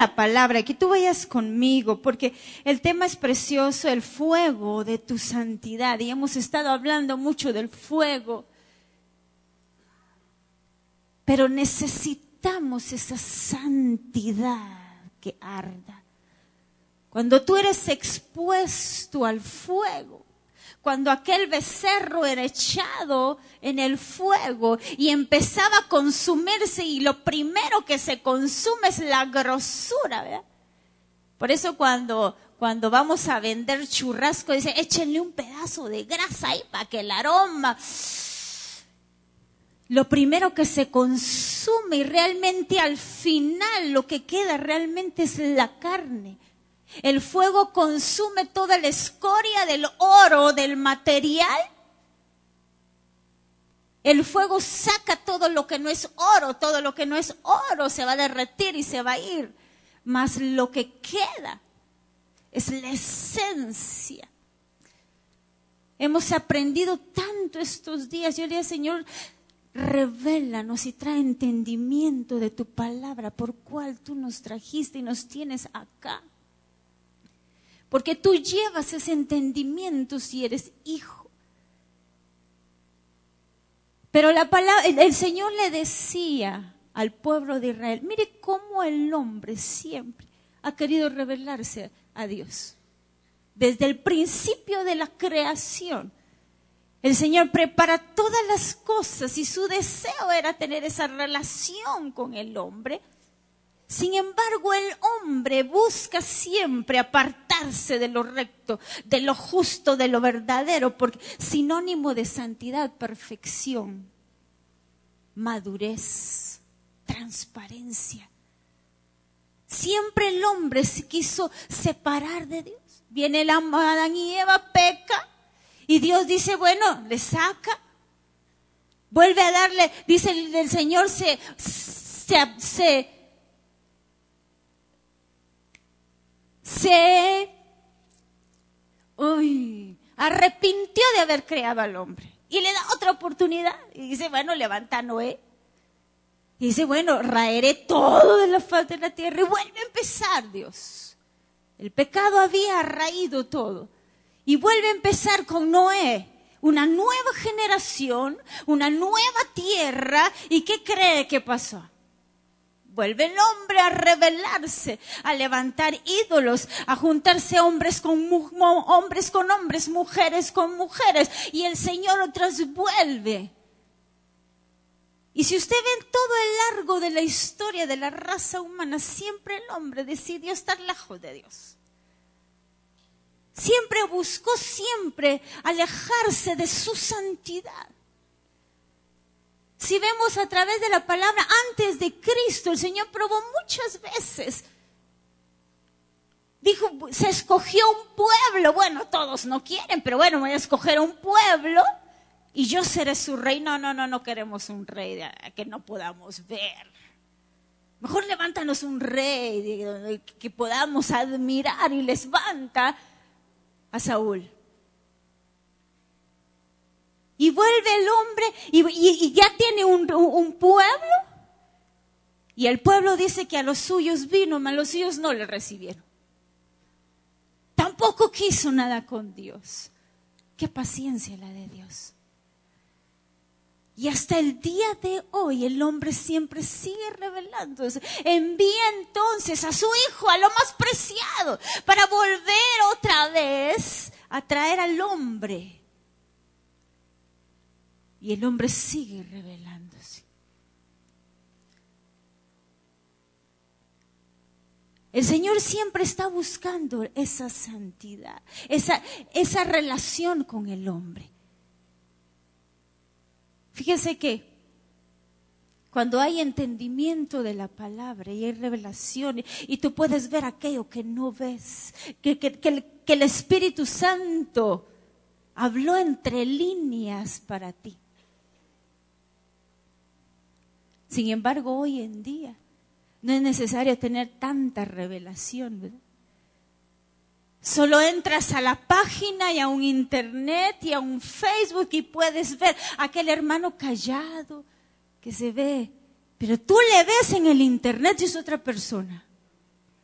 la palabra, que tú vayas conmigo, porque el tema es precioso, el fuego de tu santidad. Y hemos estado hablando mucho del fuego. Pero necesitamos esa santidad que arda. Cuando tú eres expuesto al fuego, cuando aquel becerro era echado en el fuego y empezaba a consumirse, y lo primero que se consume es la grosura, ¿verdad? Por eso cuando vamos a vender churrasco, dice, échenle un pedazo de grasa ahí para que el aroma... Lo primero que se consume, y realmente al final lo que queda realmente es la carne. El fuego consume toda la escoria del oro, del material. El fuego saca todo lo que no es oro, todo lo que no es oro se va a derretir y se va a ir. Mas lo que queda es la esencia. Hemos aprendido tanto estos días. Yo le dije, Señor, revélanos y trae entendimiento de tu palabra, por cual tú nos trajiste y nos tienes acá. Porque tú llevas ese entendimiento si eres hijo. Pero la palabra, el Señor le decía al pueblo de Israel, mire cómo el hombre siempre ha querido revelarse a Dios. Desde el principio de la creación, el Señor prepara todas las cosas y su deseo era tener esa relación con el hombre. Sin embargo, el hombre busca siempre apartarse de lo recto, de lo justo, de lo verdadero, porque sinónimo de santidad, perfección, madurez, transparencia. Siempre el hombre se quiso separar de Dios. Viene Adán y Eva, peca. Y Dios dice, bueno, le saca, vuelve a darle, dice el Señor, se arrepintió de haber creado al hombre. Y le da otra oportunidad. Y dice, bueno, levanta a Noé. Y dice, bueno, raeré todo de la faz de la tierra. Y vuelve a empezar Dios. El pecado había raído todo. Y vuelve a empezar con Noé, una nueva generación, una nueva tierra. ¿Y qué cree que pasó? Vuelve el hombre a rebelarse, a levantar ídolos, a juntarse hombres con hombres, mujeres con mujeres. Y el Señor otras vuelve. Y si usted ve todo el largo de la historia de la raza humana, siempre el hombre decidió estar lejos de Dios. Siempre buscó alejarse de su santidad. Si vemos a través de la palabra, antes de Cristo, el Señor probó muchas veces. Dijo, se escogió un pueblo. Bueno, todos no quieren, pero bueno, voy a escoger un pueblo y yo seré su rey. No queremos un rey que no podamos ver. Mejor levántanos un rey que podamos admirar, y les levanta a Saúl. Y vuelve el hombre y ya tiene un pueblo. Y el pueblo dice que a los suyos vino, mas los suyos no le recibieron. Tampoco quiso nada con Dios. Qué paciencia la de Dios. Y hasta el día de hoy el hombre siempre sigue rebelándose. Envía entonces a su hijo, a lo más preciado, para volver otra vez a traer al hombre. Y el hombre sigue rebelándose. El Señor siempre está buscando esa santidad, esa relación con el hombre. Fíjese que cuando hay entendimiento de la palabra y hay revelación, y tú puedes ver aquello que no ves, que el Espíritu Santo habló entre líneas para ti. Sin embargo, hoy en día no es necesario tener tanta revelación, ¿verdad? Solo entras a la página y a un internet y a un Facebook y puedes ver a aquel hermano callado que se ve, pero tú le ves en el internet y es otra persona.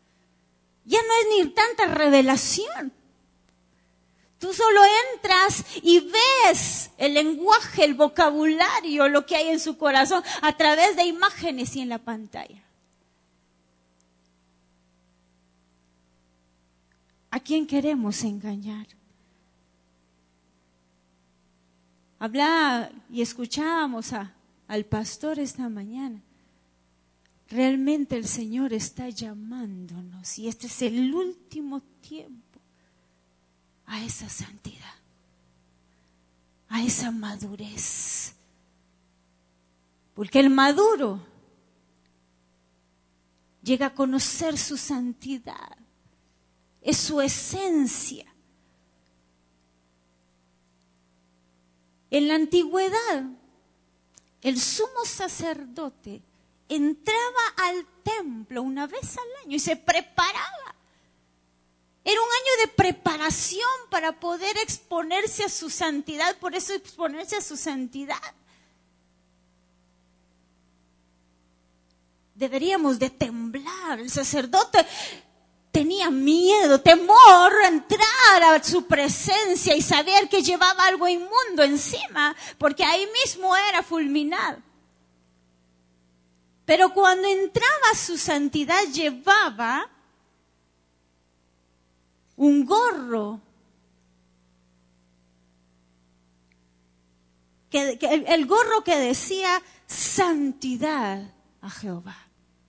Ya no es ni tanta revelación. Tú solo entras y ves el lenguaje, el vocabulario, lo que hay en su corazón a través de imágenes y en la pantalla. ¿A quién queremos engañar? Hablaba y escuchábamos al pastor esta mañana. Realmente el Señor está llamándonos y este es el último tiempo a esa santidad, a esa madurez. Porque el maduro llega a conocer su santidad, es su esencia. En la antigüedad, el sumo sacerdote entraba al templo una vez al año y se preparaba. Era un año de preparación para poder exponerse a su santidad, por eso exponerse a su santidad. Deberíamos de temblar. El sacerdote tenía miedo, temor a entrar a su presencia y saber que llevaba algo inmundo encima, porque ahí mismo era fulminado. Pero cuando entraba a su santidad llevaba un gorro, el gorro que decía santidad a Jehová.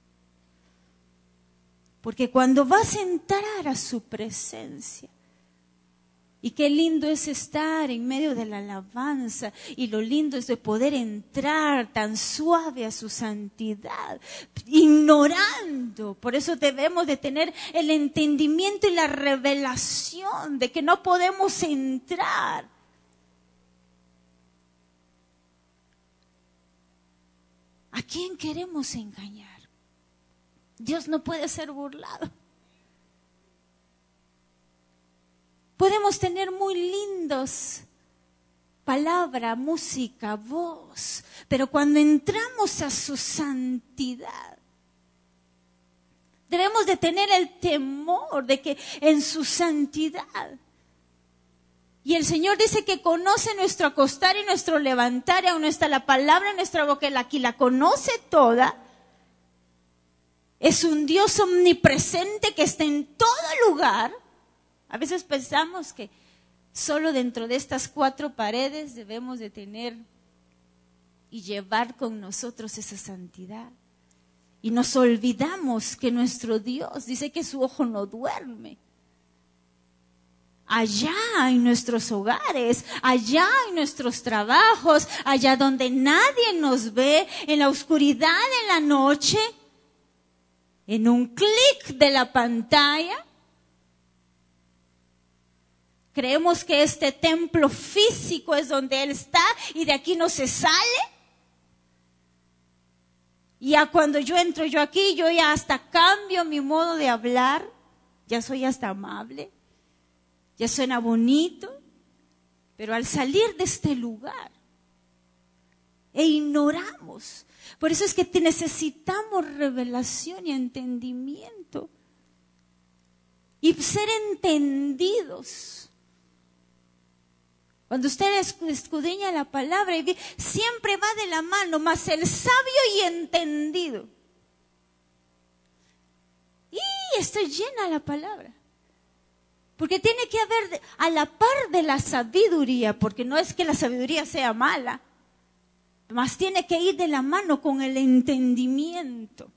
Porque cuando vas a entrar a su presencia, y qué lindo es estar en medio de la alabanza, y lo lindo es de poder entrar tan suave a su santidad, ignorando. Por eso debemos de tener el entendimiento y la revelación de que no podemos entrar. ¿A quién queremos engañar? Dios no puede ser burlado. Podemos tener muy lindos palabra, música, voz, pero cuando entramos a su santidad, debemos de tener el temor de que en su santidad, y el Señor dice que conoce nuestro acostar y nuestro levantar, y aún no está la palabra en nuestra boca, Él aquí la conoce toda. Es un Dios omnipresente que está en todo lugar. A veces pensamos que solo dentro de estas 4 paredes debemos de tener y llevar con nosotros esa santidad. Y nos olvidamos que nuestro Dios dice que su ojo no duerme. Allá en nuestros hogares, allá en nuestros trabajos, allá donde nadie nos ve, en la oscuridad de la noche, en un clic de la pantalla, creemos que este templo físico es donde Él está y de aquí no se sale. Y ya cuando yo entro yo aquí, yo ya hasta cambio mi modo de hablar, ya soy hasta amable, ya suena bonito, pero al salir de este lugar, ignoramos. Por eso es que necesitamos revelación y entendimiento. Y ser entendidos. Cuando usted escudriña la palabra, siempre va de la mano, más el sabio y entendido. Y está llena la palabra. Porque tiene que haber a la par de la sabiduría, porque no es que la sabiduría sea mala, más tiene que ir de la mano con el entendimiento.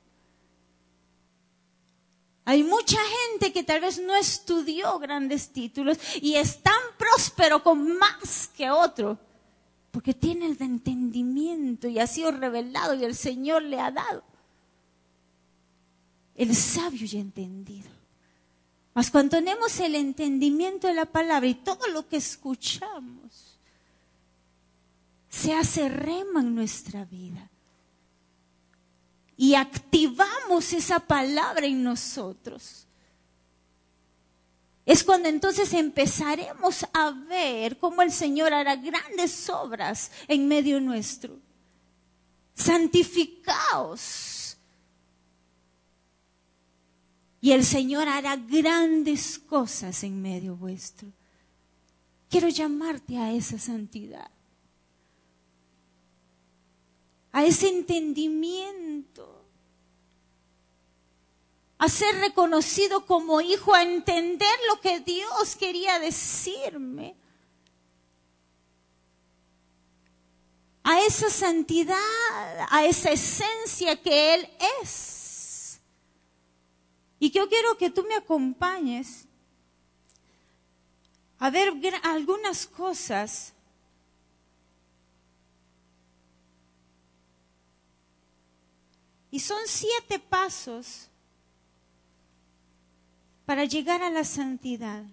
Hay mucha gente que tal vez no estudió grandes títulos y es tan próspero con más que otro, porque tiene el entendimiento y ha sido revelado y el Señor le ha dado el sabio y entendido. Mas cuando tenemos el entendimiento de la palabra y todo lo que escuchamos, se hace rema en nuestra vida. Y activamos esa palabra en nosotros. Es cuando entonces empezaremos a ver cómo el Señor hará grandes obras en medio nuestro. Santificaos. y el Señor hará grandes cosas en medio vuestro. Quiero llamarte a esa santidad, a ese entendimiento, a ser reconocido como hijo, a entender lo que Dios quería decirme, a esa santidad, a esa esencia que Él es. Y yo quiero que tú me acompañes a ver algunas cosas y son 7 pasos para llegar a la santidad.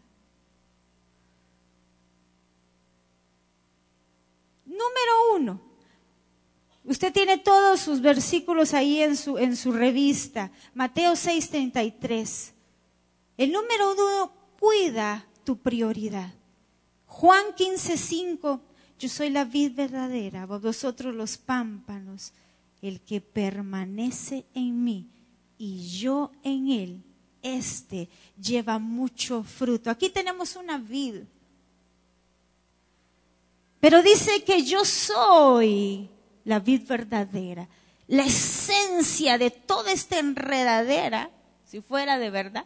Número 1. Usted tiene todos sus versículos ahí en su revista. Mateo 6:33. El número 1, cuida tu prioridad. Juan 15:5. Yo soy la vid verdadera, vosotros los pámpanos. El que permanece en mí y yo en él, este lleva mucho fruto. Aquí tenemos una vid. Pero dice que yo soy la vid verdadera. La esencia de toda esta enredadera, si fuera de verdad,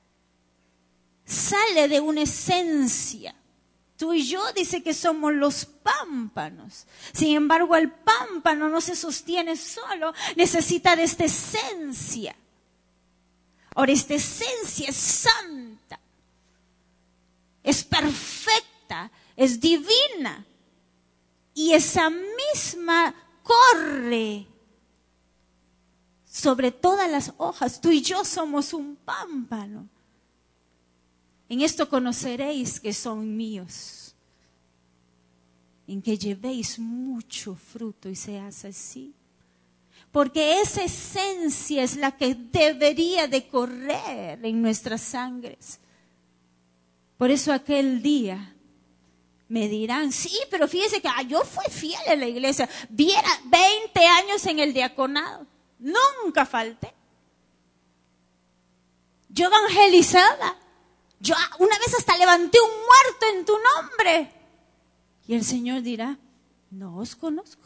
sale de una esencia. Tú y yo dice que somos los pámpanos. Sin embargo, el pámpano no se sostiene solo, necesita de esta esencia. Ahora, esta esencia es santa, es perfecta, es divina. Y esa misma corre sobre todas las hojas. Tú y yo somos un pámpano. En esto conoceréis que son míos, en que llevéis mucho fruto y seas así. Porque esa esencia es la que debería de correr en nuestras sangres. Por eso aquel día me dirán, sí, pero fíjese que yo fui fiel en la iglesia. Viera 20 años en el diaconado. Nunca falté. Yo evangelizaba. Yo una vez hasta levanté un muerto en tu nombre. Y el Señor dirá, no os conozco.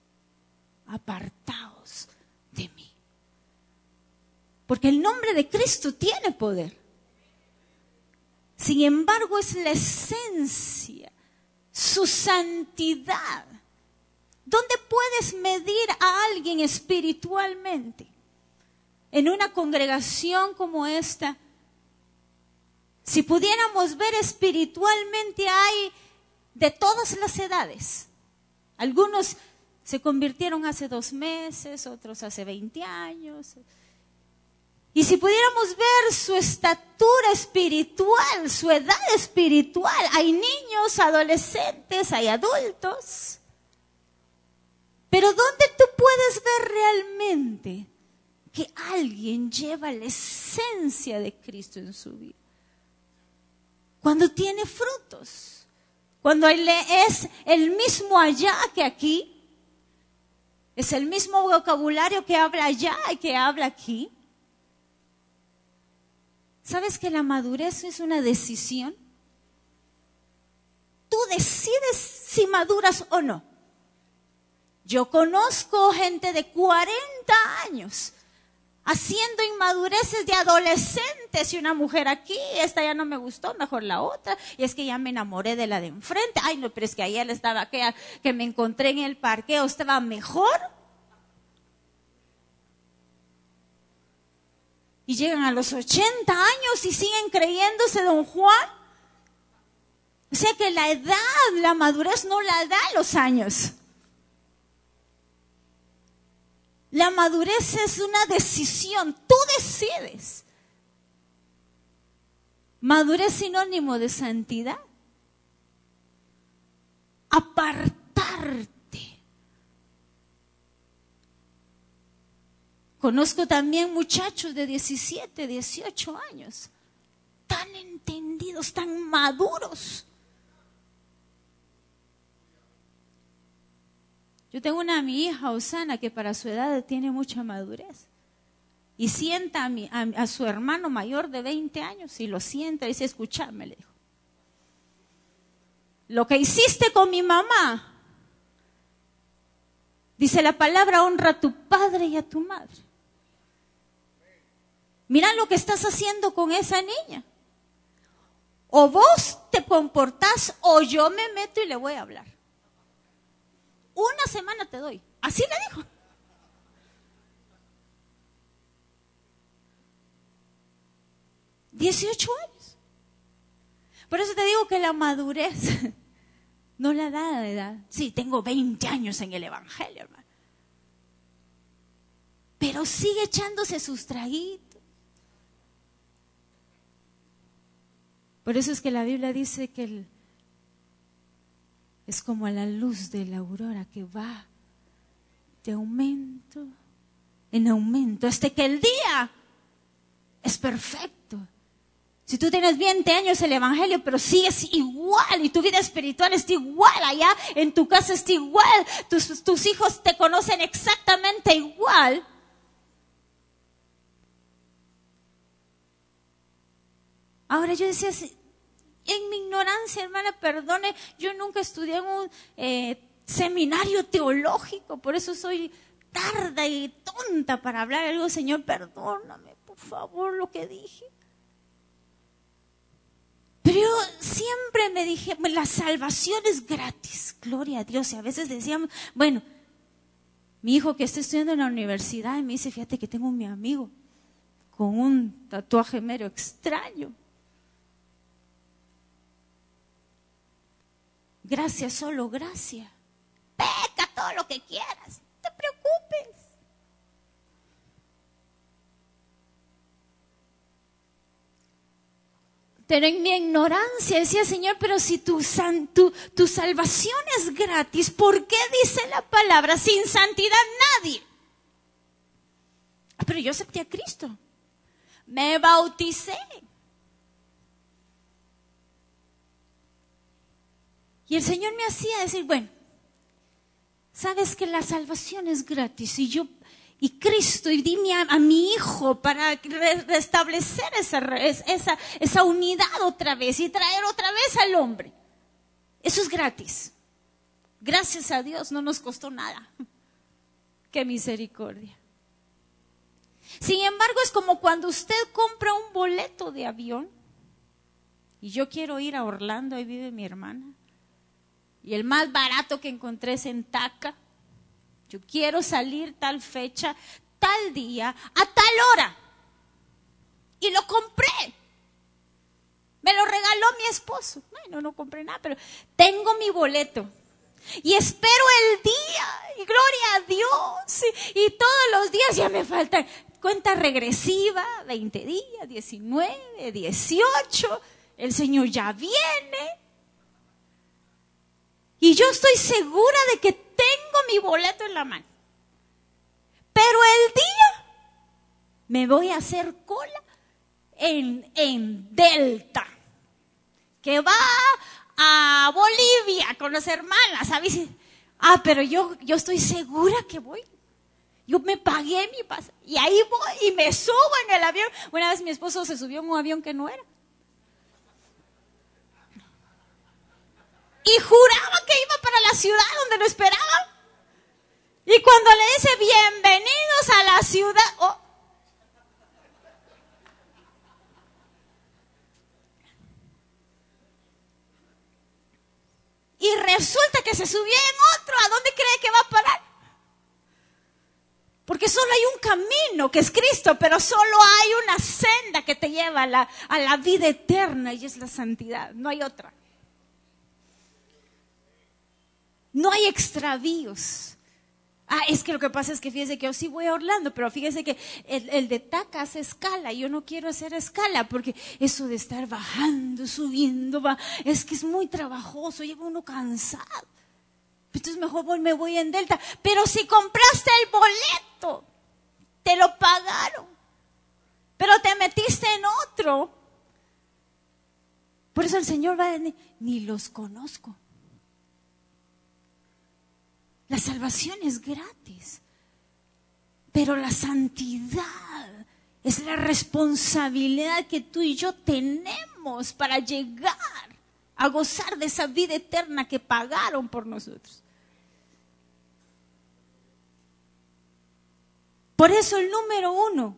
Apartaos de mí. Porque el nombre de Cristo tiene poder. Sin embargo, es la esencia, su santidad. ¿Dónde puedes medir a alguien espiritualmente? En una congregación como esta, si pudiéramos ver espiritualmente, hay de todas las edades. Algunos se convirtieron hace 2 meses, otros hace 20 años. Y si pudiéramos ver su estatura espiritual, su edad espiritual, hay niños, adolescentes, hay adultos. Pero ¿dónde tú puedes ver realmente que alguien lleva la esencia de Cristo en su vida? Cuando tiene frutos, cuando es el mismo allá que aquí, es el mismo vocabulario que habla allá y que habla aquí. ¿Sabes que la madurez es una decisión? Tú decides si maduras o no. Yo conozco gente de 40 años haciendo inmadureces de adolescentes y una mujer aquí, esta ya no me gustó, mejor la otra, y es que ya me enamoré de la de enfrente. Ay, no, pero es que ayer estaba aquella que me encontré en el parqueo, estaba mejor. Y llegan a los 80 años y siguen creyéndose don Juan. O sea que la edad, la madurez no la da los años. La madurez es una decisión, tú decides. Madurez sinónimo de santidad. Apartarte. Conozco también muchachos de 17, 18 años, tan entendidos, tan maduros. Yo tengo mi hija Osana que para su edad tiene mucha madurez. y sienta a su hermano mayor de 20 años y lo sienta y dice, escúchame, le dijo. Lo que hiciste con mi mamá, dice la palabra, honra a tu padre y a tu madre. Mira lo que estás haciendo con esa niña. O vos te comportás o yo me meto y le voy a hablar. 1 semana te doy. Así le dijo. ¿18 años? Por eso te digo que la madurez no la da de edad. Sí, tengo 20 años en el Evangelio, hermano. Pero sigue echándose sus traguitos. Por eso es que la Biblia dice que es como la luz de la aurora que va de aumento en aumento hasta que el día es perfecto. Si tú tienes 20 años el Evangelio, pero sigues igual y tu vida espiritual está igual allá, en tu casa está igual, tus hijos te conocen exactamente igual. Ahora yo decía, en mi ignorancia, hermana, perdone, yo nunca estudié en un seminario teológico, por eso soy tarda y tonta para hablar. Le digo, Señor, perdóname, por favor, lo que dije. Pero yo siempre me dije, la salvación es gratis, gloria a Dios. Y a veces decíamos, bueno, mi hijo que está estudiando en la universidad, y me dice, fíjate que tengo mi amigo con un tatuaje medio extraño. Gracias, solo gracia. Peca todo lo que quieras, no te preocupes. Pero en mi ignorancia decía, Señor, pero si tu salvación es gratis, ¿por qué dice la palabra sin santidad nadie? Pero yo acepté a Cristo, me bauticé. Y el Señor me hacía decir, bueno, sabes que la salvación es gratis y Cristo y dime a mi hijo para restablecer esa unidad otra vez y traer otra vez al hombre. Eso es gratis. Gracias a Dios no nos costó nada. Qué misericordia. Sin embargo, es como cuando usted compra un boleto de avión y yo quiero ir a Orlando, ahí vive mi hermana. Y el más barato que encontré es en Taca. Yo quiero salir tal fecha, tal día, a tal hora. Y lo compré. Me lo regaló mi esposo. Bueno, no compré nada, pero tengo mi boleto. Y espero el día. Y gloria a Dios. Y todos los días ya me faltan. Cuenta regresiva, 20 días, 19, 18. El Señor ya viene. Y yo estoy segura de que tengo mi boleto en la mano. Pero el día me voy a hacer cola en Delta, que va a Bolivia con las hermanas, ¿sabes? Pero yo estoy segura que voy. Yo me pagué mi pasaje y ahí voy y me subo en el avión. Una vez mi esposo se subió en un avión que no era. Y juraba que iba para la ciudad donde lo esperaban. Y cuando le dice bienvenidos a la ciudad, y resulta que se subió en otro. ¿A dónde cree que va a parar? Porque solo hay un camino que es Cristo, pero solo hay una senda que te lleva a la vida eterna y es la santidad. No hay otra. No hay extravíos. Es que lo que pasa es que fíjese que yo sí voy a Orlando, pero fíjese que el de Taca hace escala. Yo no quiero hacer escala porque eso de estar bajando, subiendo, es que es muy trabajoso, lleva uno cansado. Entonces mejor me voy en Delta. Pero si compraste el boleto, te lo pagaron, pero te metiste en otro. Por eso el Señor va a decir, ni los conozco. La salvación es gratis. Pero la santidad es la responsabilidad que tú y yo tenemos para llegar a gozar de esa vida eterna que pagaron por nosotros. Por eso el número 1,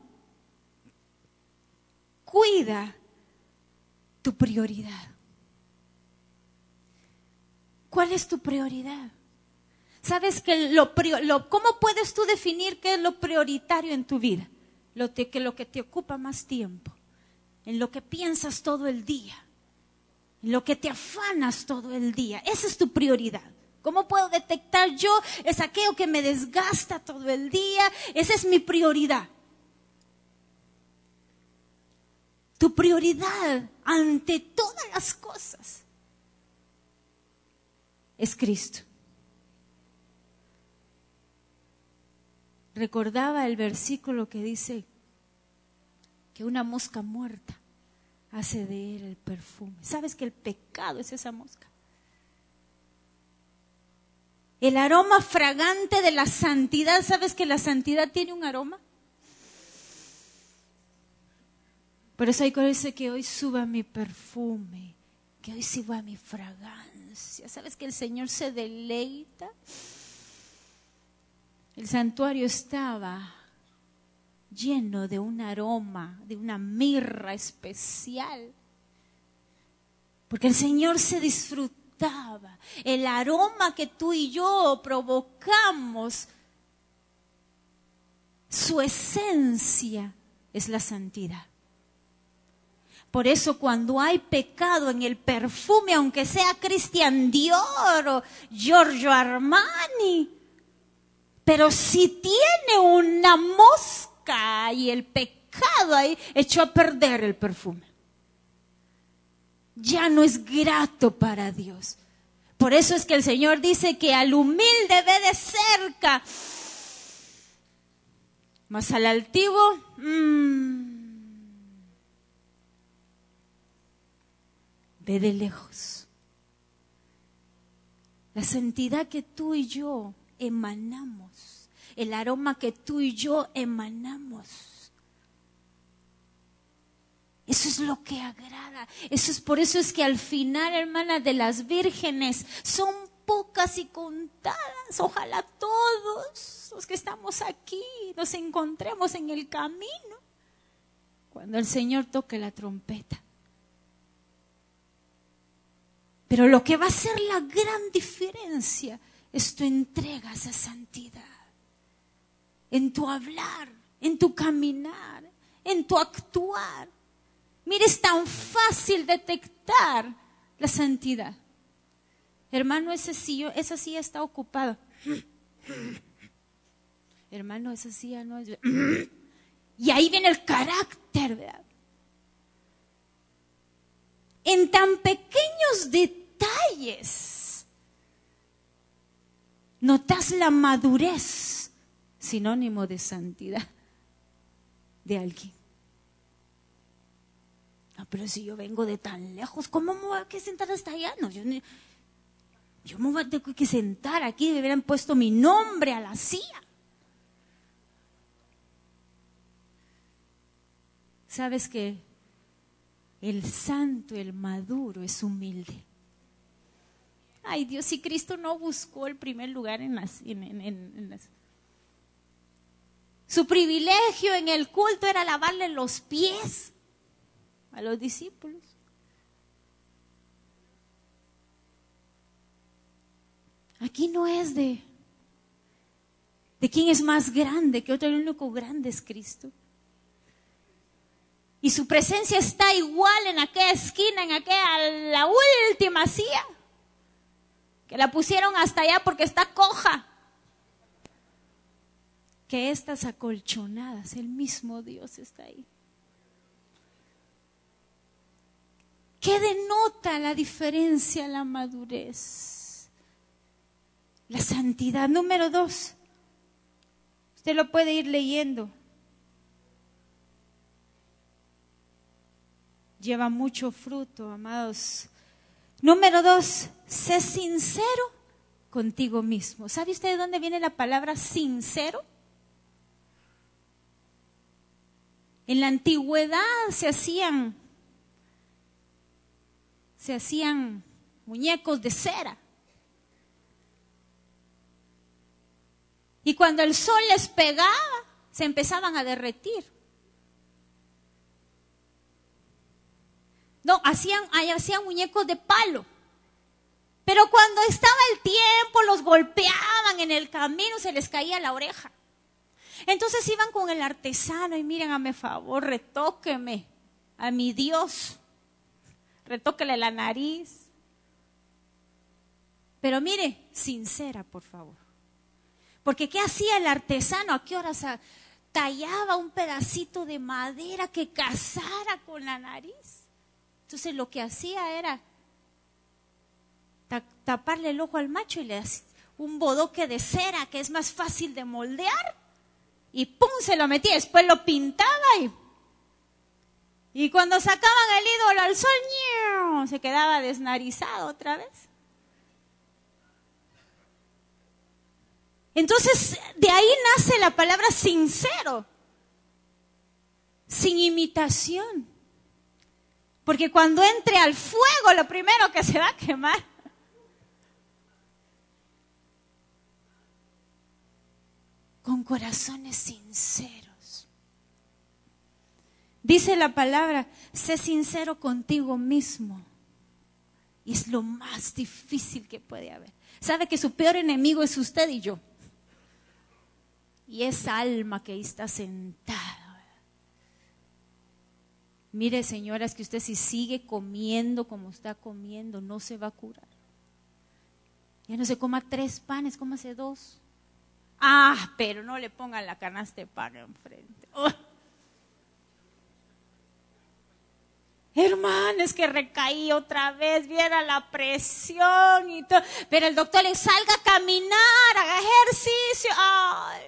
cuida tu prioridad. ¿Cuál es tu prioridad? ¿Sabes que cómo puedes tú definir qué es lo prioritario en tu vida? Lo que te ocupa más tiempo, en lo que piensas todo el día, en lo que te afanas todo el día. Esa es tu prioridad. ¿Cómo puedo detectar yo? Es aquello que me desgasta todo el día. Esa es mi prioridad. Tu prioridad ante todas las cosas es Cristo. Recordaba el versículo que dice que una mosca muerta hace de él el perfume. ¿Sabes que el pecado es esa mosca? El aroma fragante de la santidad. ¿Sabes que la santidad tiene un aroma? Por eso hay que decir que hoy suba mi perfume, que hoy suba mi fragancia. ¿Sabes que el Señor se deleita? El santuario estaba lleno de un aroma, de una mirra especial, porque el Señor se disfrutaba. El aroma que tú y yo provocamos, su esencia es la santidad. Por eso cuando hay pecado en el perfume, aunque sea Christian Dior o Giorgio Armani, pero si tiene una mosca y el pecado ahí, echó a perder el perfume. Ya no es grato para Dios. Por eso es que el Señor dice que al humilde ve de cerca, mas al altivo, ve de lejos. La santidad que tú y yo emanamos, el aroma que tú y yo emanamos, eso es lo que agrada. Por eso es que al final, hermana, de las vírgenes son pocas y contadas. Ojalá todos los que estamos aquí nos encontremos en el camino cuando el Señor toque la trompeta. Pero lo que va a hacer la gran diferencia es tu entrega a esa santidad. En tu hablar, en tu caminar, en tu actuar. Mire, es tan fácil detectar la santidad. Hermano, esa silla está ocupada. Hermano, esa silla no es... Y ahí viene el carácter, ¿verdad? En tan pequeños detalles notas la madurez, sinónimo de santidad, de alguien. No, pero si yo vengo de tan lejos, ¿cómo me voy a sentar hasta allá? No, yo me voy a tener que sentar aquí, me hubieran puesto mi nombre a la silla. ¿Sabes qué? El santo, el maduro, es humilde. Ay, Dios, si Cristo no buscó el primer lugar en las... Su privilegio en el culto era lavarle los pies a los discípulos. Aquí no es de quién es más grande que otro, el único grande es Cristo. Y su presencia está igual en aquella esquina, la última silla, que la pusieron hasta allá porque está coja. Que estas acolchonadas, el mismo Dios está ahí. ¿Qué denota la diferencia, la madurez? La santidad. Número 2. Usted lo puede ir leyendo. Lleva mucho fruto, amados. Número 2, sé sincero contigo mismo. ¿Sabe usted de dónde viene la palabra sincero? En la antigüedad se hacían muñecos de cera. Y cuando el sol les pegaba, se empezaban a derretir. No, hacían muñecos de palo. Pero cuando estaba el tiempo, los golpeaban en el camino, se les caía la oreja. Entonces iban con el artesano y miren, hazme favor, retóqueme a mi Dios. Retóquele la nariz. Pero mire, sincera, por favor. Porque ¿qué hacía el artesano? ¿A qué horas tallaba un pedacito de madera que casara con la nariz? Entonces lo que hacía era taparle el ojo al macho y le hacía un bodoque de cera que es más fácil de moldear y ¡pum! Se lo metía, después lo pintaba y cuando sacaban el ídolo al sol ¡niu! Se quedaba desnarizado otra vez. Entonces de ahí nace la palabra sincero, sin imitación. Porque cuando entre al fuego, lo primero que se va a quemar. Con corazones sinceros. Dice la palabra, sé sincero contigo mismo. Y es lo más difícil que puede haber. Sabe que su peor enemigo es usted y yo. Y esa alma que ahí está sentada. Mire, señoras, que usted si sigue comiendo como está comiendo, no se va a curar. Ya no se coma 3 panes, cómase 2. Ah, pero no le pongan la canasta de pan enfrente. Oh. Hermano, es que recaí otra vez, viera la presión y todo. Pero el doctor le salga a caminar, haga ejercicio. Ay.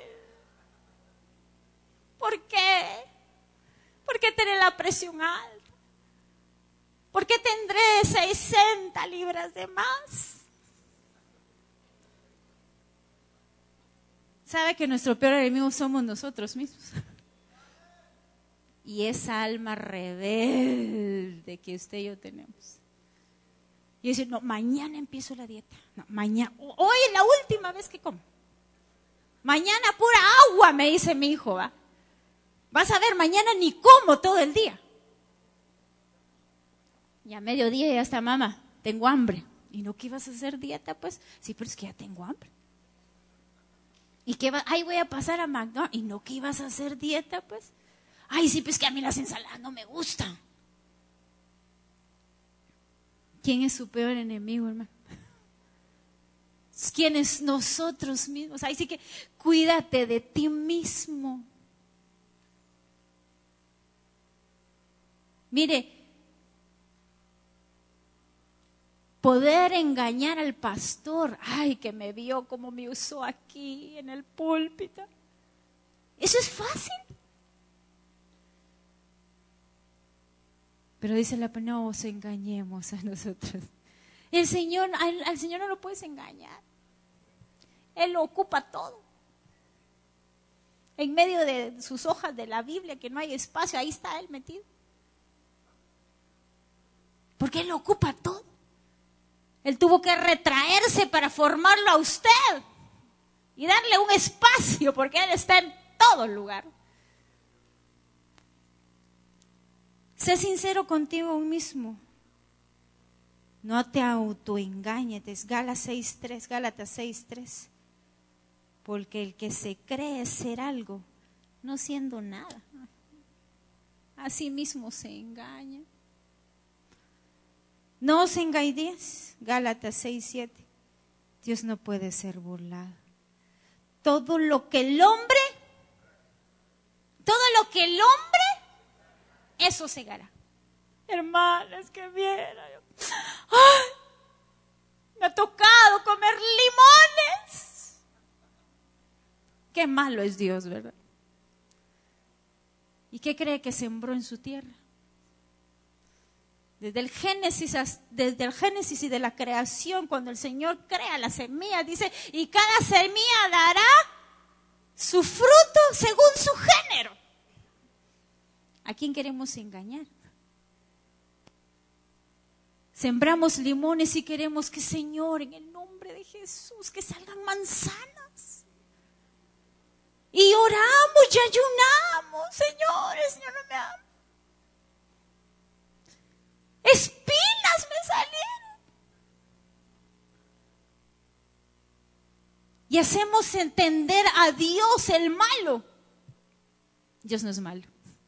¿Por qué? ¿Por qué tener la presión alta? ¿Por qué tendré 60 libras de más? ¿Sabe que nuestro peor enemigo somos nosotros mismos? Y esa alma rebelde que usted y yo tenemos. Y dice, no, mañana empiezo la dieta. No, mañana, hoy es la última vez que como. Mañana pura agua, me dice mi hijo, ¿va? Vas a ver, mañana ni como todo el día. Y a mediodía ya está, mamá, tengo hambre. ¿Y no que ibas a hacer dieta? Pues sí, pero es que ya tengo hambre. ¿Y qué va? Ay, voy a pasar a McDonald's. ¿Y no que ibas a hacer dieta? Pues, ay, sí, pues que a mí las ensaladas no me gustan. ¿Quién es su peor enemigo, hermano? ¿Quién es nosotros mismos? Ay, sí que cuídate de ti mismo. Mire, poder engañar al pastor, ay, que me vio como me usó aquí en el púlpito. Eso es fácil. Pero dice la palabra, no os engañemos a nosotros. El Señor, al Señor no lo puedes engañar. Él lo ocupa todo. En medio de sus hojas de la Biblia, que no hay espacio, ahí está Él metido. Porque Él lo ocupa todo. Él tuvo que retraerse para formarlo a usted y darle un espacio, porque Él está en todo lugar. Sé sincero contigo mismo. No te autoengañes. Gálatas 6:3. Porque el que se cree ser algo, no siendo nada, a sí mismo se engaña. No os engañéis, Gálatas 6:7. Dios no puede ser burlado. Todo lo que el hombre, eso segará. Hermanas, que viera. ¡Ay! Me ha tocado comer limones. Qué malo es Dios, ¿verdad? ¿Y qué cree que sembró en su tierra? Desde el Génesis y de la creación, cuando el Señor crea la semilla, dice, y cada semilla dará su fruto según su género. ¿A quién queremos engañar? Sembramos limones y queremos que, Señor, en el nombre de Jesús, que salgan manzanas. Y oramos y ayunamos, Señor, el Señor no me ama. Espinas me salieron. Y hacemos entender a Dios el malo. Dios no es malo.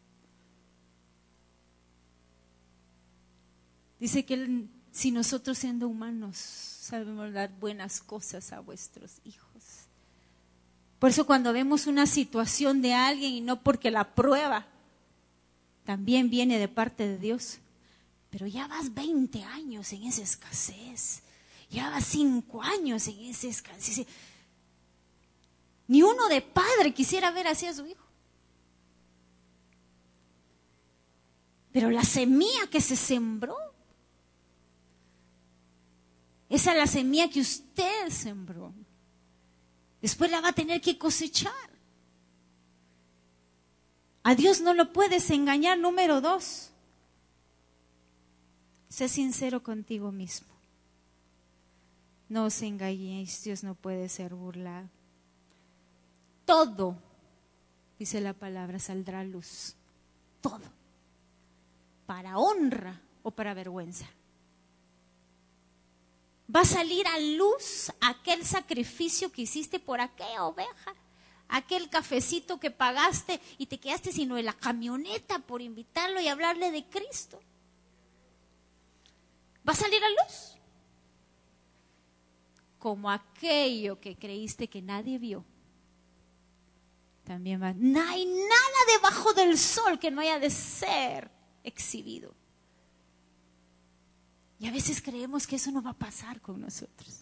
Dice que si nosotros siendo humanos sabemos dar buenas cosas a vuestros hijos. Por eso cuando vemos una situación de alguien y no porque la prueba, también viene de parte de Dios. Pero ya vas 20 años en esa escasez. Ya vas 5 años en esa escasez. Ni uno de padre quisiera ver así a su hijo. Pero la semilla que se sembró, esa es la semilla que usted sembró. Después la va a tener que cosechar. A Dios no lo puedes engañar. Número 2. Sé sincero contigo mismo. No os engañéis, Dios no puede ser burlado. Todo, dice la palabra, saldrá a luz. Todo. Para honra o para vergüenza. Va a salir a luz aquel sacrificio que hiciste por aquella oveja, aquel cafecito que pagaste y te quedaste sino en la camioneta por invitarlo y hablarle de Cristo. Va a salir a luz. Como aquello que creíste que nadie vio. También va. No hay nada debajo del sol que no haya de ser exhibido. Y a veces creemos que eso no va a pasar con nosotros.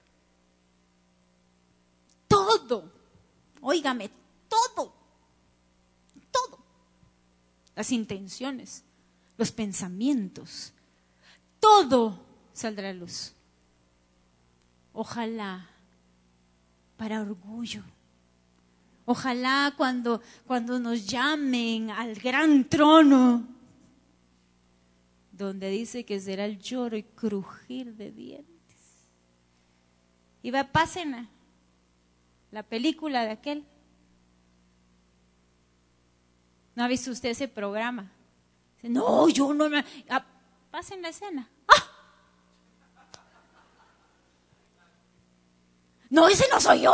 Todo, óigame, todo, las intenciones, los pensamientos, todo saldrá a luz. Ojalá para orgullo. Ojalá cuando nos llamen al gran trono, donde dice que será el lloro y crujir de dientes. Y pasen la película de aquel. ¿No ha visto usted ese programa? Dice, no, yo no me... pasen la escena. ¡Ah! No, ese no soy yo.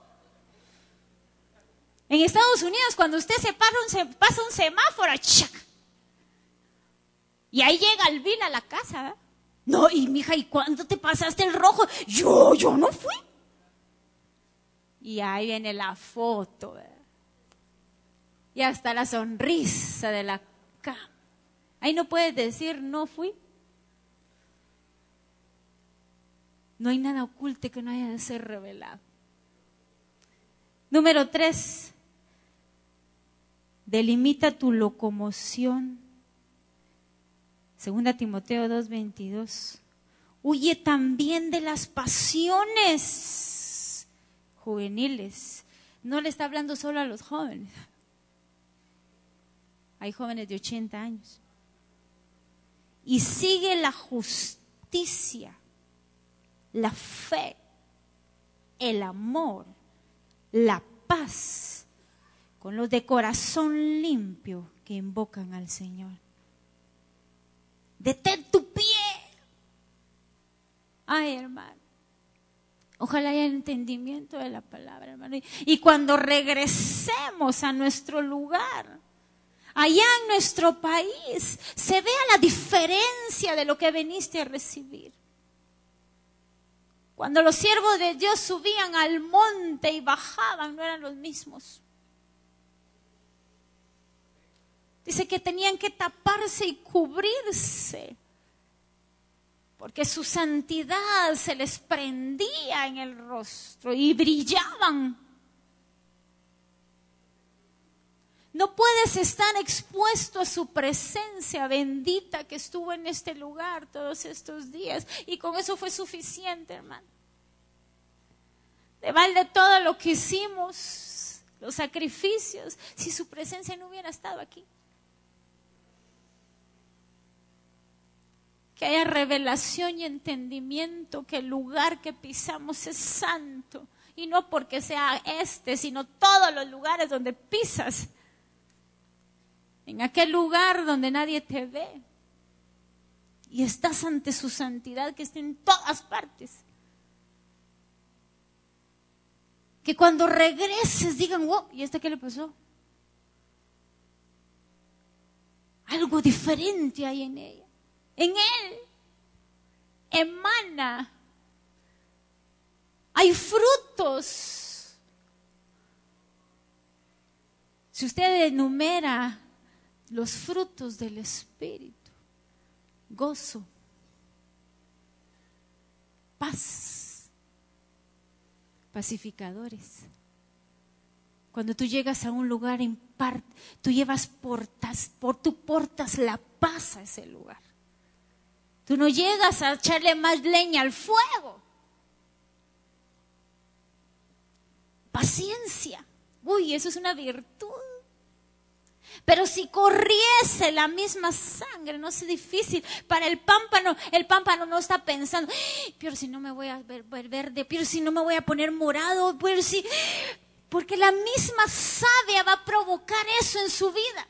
En Estados Unidos, cuando usted pasa un semáforo, ¡chac! Y ahí llega el bill a la casa, ¿verdad? No, y mija, ¿y cuándo te pasaste el rojo? Yo no fui. Y ahí viene la foto, ¿verdad? Y hasta la sonrisa de la cama. Ahí no puedes decir, no fui. No hay nada oculto que no haya de ser revelado. Número 3. Delimita tu locomoción. 2 Timoteo 2:22. Huye también de las pasiones juveniles. No le está hablando solo a los jóvenes. Hay jóvenes de 80 años. Y sigue la justicia, la fe, el amor, la paz, con los de corazón limpio que invocan al Señor. Detén tu pie. Ay, hermano. Ojalá haya entendimiento de la palabra, hermano. Y cuando regresemos a nuestro lugar, allá en nuestro país, se vea la diferencia de lo que viniste a recibir. Cuando los siervos de Dios subían al monte y bajaban, no eran los mismos. Dice que tenían que taparse y cubrirse, porque su santidad se les prendía en el rostro y brillaban. No puedes estar expuesto a su presencia bendita que estuvo en este lugar todos estos días. Y con eso fue suficiente, hermano. De balde todo lo que hicimos, los sacrificios, si su presencia no hubiera estado aquí. que haya revelación y entendimiento que el lugar que pisamos es santo. Y no porque sea sino todos los lugares donde pisas. En aquel lugar donde nadie te ve. Y estás ante su santidad que está en todas partes. Que cuando regreses digan, wow, ¿y qué le pasó? Algo diferente hay en ella. En él emana. Hay frutos. Si usted enumera los frutos del Espíritu, gozo, paz, pacificadores. Cuando tú llegas a un lugar en parte, tú portas la paz a ese lugar. Tú no llegas a echarle más leña al fuego. Paciencia. Uy, eso es una virtud. Pero si corriese la misma sangre, no es difícil. Para el pámpano no está pensando, pero si no me voy a ver verde, pero si no me voy a poner morado, pero si... Porque la misma savia va a provocar eso en su vida.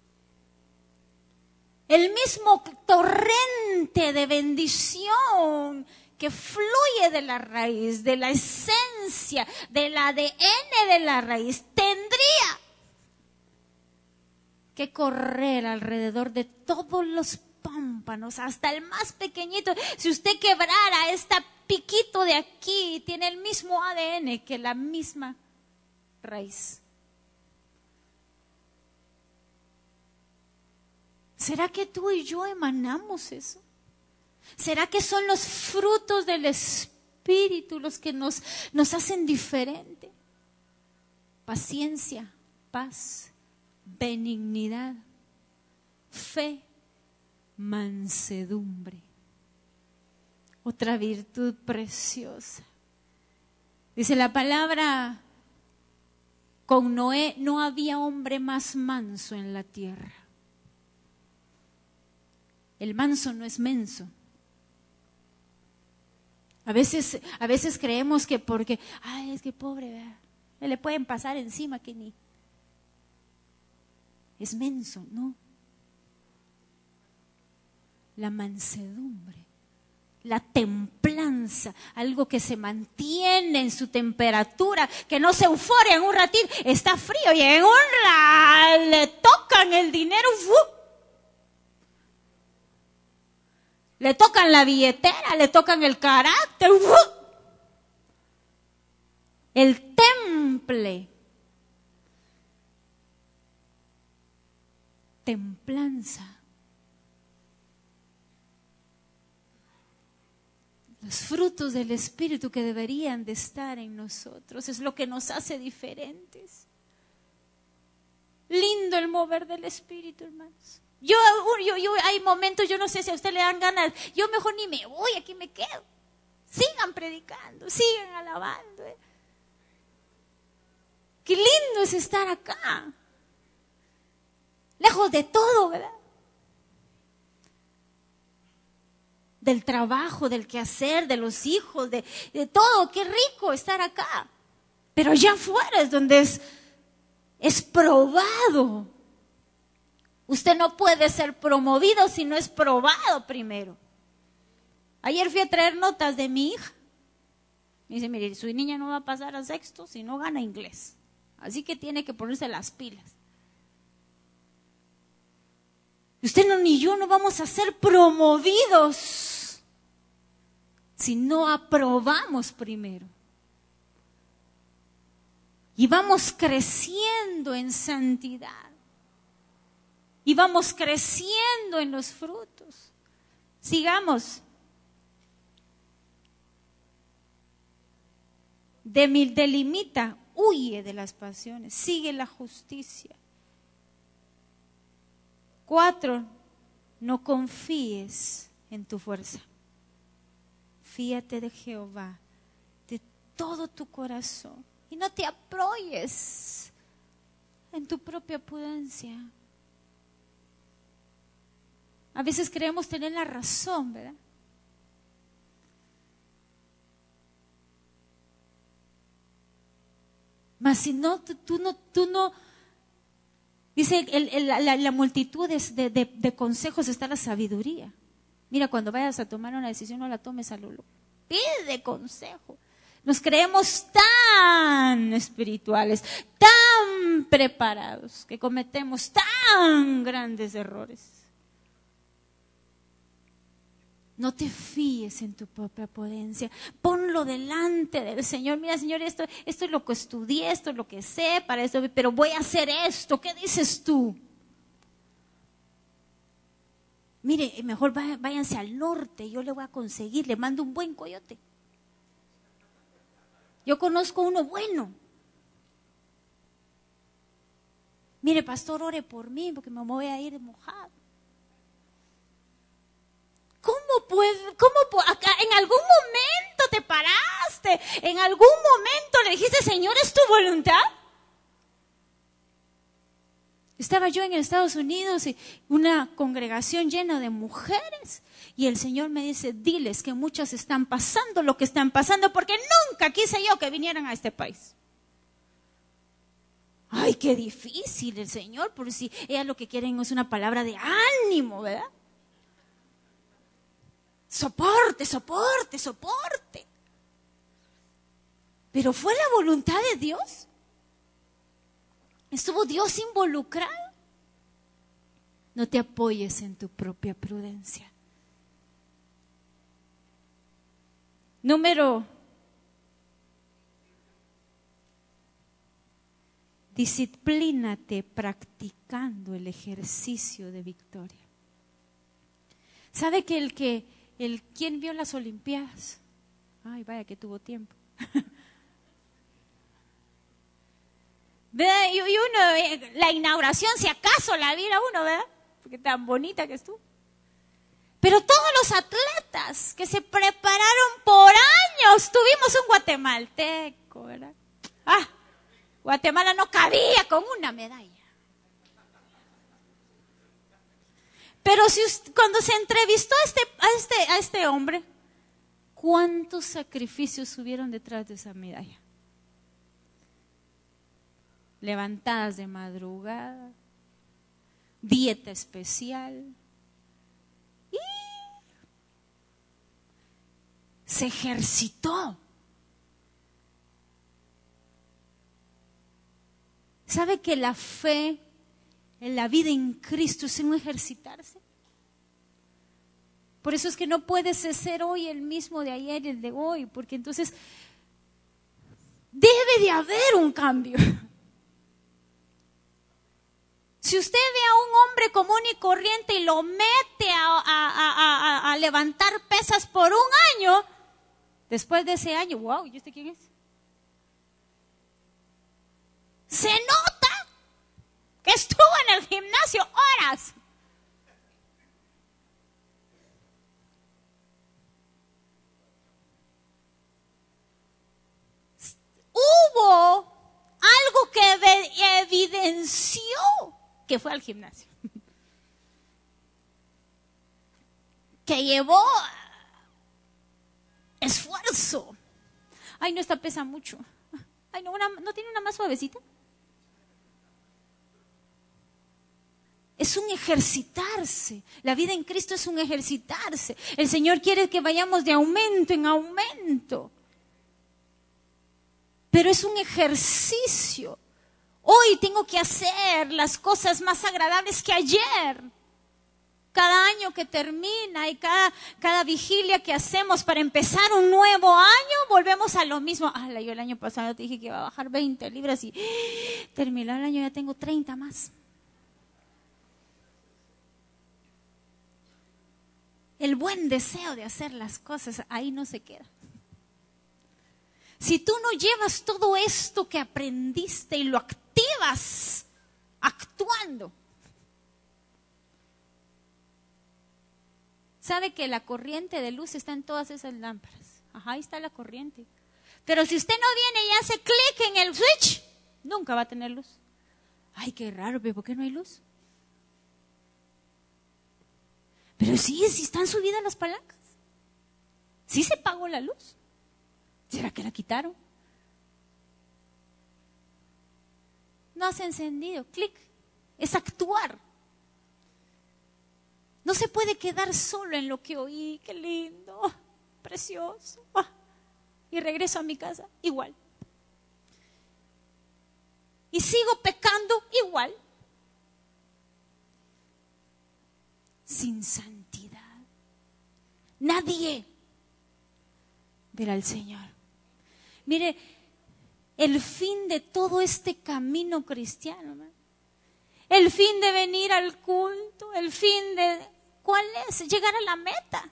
El mismo torrente de bendición que fluye de la raíz, de la esencia, del ADN de la raíz, tendría que correr alrededor de todos los pámpanos, hasta el más pequeñito. Si usted quebrara este piquito de aquí, tiene el mismo ADN que la misma raíz. ¿Será que tú y yo emanamos eso? ¿Será que son los frutos del Espíritu los que nos hacen diferente? Paciencia, paz, benignidad, fe, mansedumbre. Otra virtud preciosa. Dice la palabra, con Noé no había hombre más manso en la tierra. El manso no es menso. A veces creemos que porque, es que pobre, ¿verdad? Le pueden pasar encima que ni. Es menso, no. La mansedumbre, la templanza, algo que se mantiene en su temperatura, que no se euforia en un ratito, está frío y en le tocan el dinero, le tocan la billetera, le tocan el carácter, el temple. Templanza. Los frutos del Espíritu que deberían de estar en nosotros es lo que nos hace diferentes. Lindo el mover del Espíritu, hermanos. Yo hay momentos, yo no sé si a usted le dan ganas, yo mejor ni me voy, aquí me quedo. Sigan predicando, sigan alabando. Qué lindo es estar acá. Lejos de todo, ¿verdad? Del trabajo, del quehacer, de los hijos, de todo. Qué rico estar acá. Pero allá afuera es donde es probado. Usted no puede ser promovido si no es probado primero. Ayer fui a traer notas de mi hija. Me dice, mire, su niña no va a pasar a sexto si no gana inglés. Así que tiene que ponerse las pilas. Usted ni yo no vamos a ser promovidos si no aprobamos primero. Y vamos creciendo en santidad. Y vamos creciendo en los frutos. Sigamos. Delimita, huye de las pasiones, sigue la justicia. 4, no confíes en tu fuerza. Fíate de Jehová de todo tu corazón y no te apoyes en tu propia prudencia. A veces creemos tener la razón, ¿verdad? Mas si no, tú no, dice, la multitud de consejos está la sabiduría. Mira, cuando vayas a tomar una decisión, no la tomes a lo loco. Pide consejo. Nos creemos tan espirituales, tan preparados, que cometemos tan grandes errores. No te fíes en tu propia prudencia. Ponlo delante del Señor. Mira, Señor, esto es lo que estudié, esto es lo que sé, para esto, pero voy a hacer esto. ¿Qué dices tú? Mire, mejor váyanse al norte, yo le voy a conseguir, le mando un buen coyote. Yo conozco uno bueno. Mire, pastor, ore por mí porque me voy a ir mojado. Acá, en algún momento te paraste, en algún momento le dijiste, Señor, ¿es tu voluntad? Estaba yo en Estados Unidos y una congregación llena de mujeres y el Señor me dice, diles que muchas están pasando lo que están pasando porque nunca quise yo que vinieran a este país. Ay, qué difícil el Señor, por si ellas lo que quieren es una palabra de ánimo, ¿verdad? Soporte, soporte, soporte. Pero fue la voluntad de Dios. ¿Estuvo Dios involucrado? No te apoyes en tu propia prudencia. Número 2. Disciplínate practicando el ejercicio de victoria. ¿Sabe que ¿quién vio las Olimpiadas? Ay, vaya que tuvo tiempo. ¿Verdad? Y uno, la inauguración, si acaso la viera uno, ¿verdad? Porque tan bonita que estuvo. Pero todos los atletas que se prepararon por años, tuvimos un guatemalteco, ¿verdad? Guatemala no cabía con una medalla. Pero cuando se entrevistó a este hombre, ¿cuántos sacrificios hubieron detrás de esa medalla? Levantadas de madrugada, dieta especial, y se ejercitó. ¿Sabe que la fe en la vida en Cristo es un ejercitarse? Por eso es que no puedes ser hoy el mismo de ayer y el de hoy, porque entonces debe de haber un cambio. Si usted ve a un hombre común y corriente y lo mete a levantar pesas por un año, después de ese año, wow, ¿y este quién es? Se nota que estuvo en el gimnasio horas. Hubo algo que evidenció que fue al gimnasio, que llevó esfuerzo. Ay, no, esta pesa mucho. Ay, ¿no tiene una más suavecita? Es un ejercitarse. La vida en Cristo es un ejercitarse. El Señor quiere que vayamos de aumento en aumento. Pero es un ejercicio. Hoy tengo que hacer las cosas más agradables que ayer. Cada año que termina y cada vigilia que hacemos para empezar un nuevo año, volvemos a lo mismo. Yo el año pasado te dije que iba a bajar 20 libras y terminó el año, ya tengo 30 más. El buen deseo de hacer las cosas ahí no se queda. Si tú no llevas todo esto que aprendiste y lo activas actuando, sabe que la corriente de luz está en todas esas lámparas. Ahí está la corriente. Pero si usted no viene y hace clic en el switch, nunca va a tener luz. Ay, qué raro, ¿pero por qué no hay luz? Pero sí están subidas las palancas. Sí se pagó la luz. ¿Será que la quitaron? No has encendido, clic. Es actuar. No se puede quedar solo en lo que oí, qué lindo, precioso. Y regreso a mi casa igual. Y sigo pecando igual. Sin santidad. Nadie verá al Señor. Mire, el fin de todo este camino cristiano, ¿no? El fin de venir al culto, el fin de... ¿Cuál es? Llegar a la meta.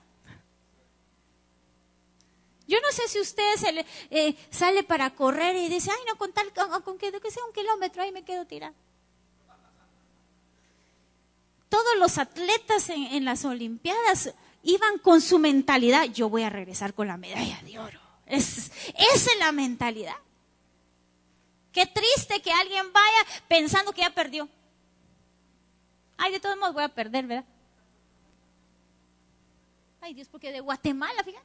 Yo no sé si usted sale para correr y dice, ay, no, con que sea 1 kilómetro, ahí me quedo tirado. Todos los atletas en las Olimpiadas iban con su mentalidad, yo voy a regresar con la medalla de oro. Esa es la mentalidad. Qué triste que alguien vaya pensando que ya perdió. Ay, de todos modos voy a perder, ¿verdad? Ay, Dios, porque de Guatemala, fíjate.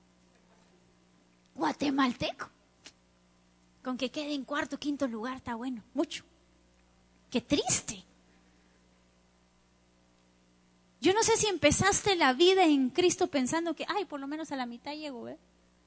Guatemalteco. Con que quede en 4º, 5º lugar, está bueno, mucho. Qué triste. Yo no sé si empezaste la vida en Cristo pensando que, ay, por lo menos a la mitad llego, ¿verdad?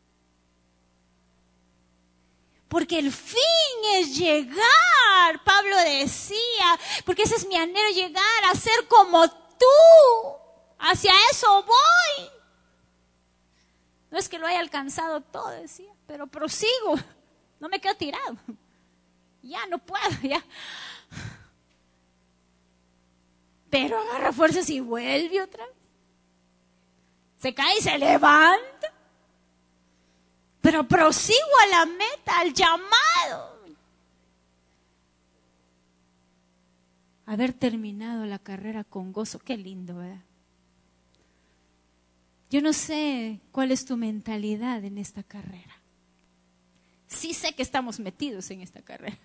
Porque el fin es llegar, Pablo decía, porque ese es mi anhelo, llegar a ser como tú. Hacia eso voy. No es que lo haya alcanzado todo, decía, pero prosigo, no me quedo tirado. Ya no puedo, ya. Pero agarra fuerzas y vuelve otra vez. Se cae y se levanta. Pero prosigo a la meta, al llamado. Haber terminado la carrera con gozo, qué lindo, ¿verdad? Yo no sé cuál es tu mentalidad en esta carrera. Sí sé que estamos metidos en esta carrera.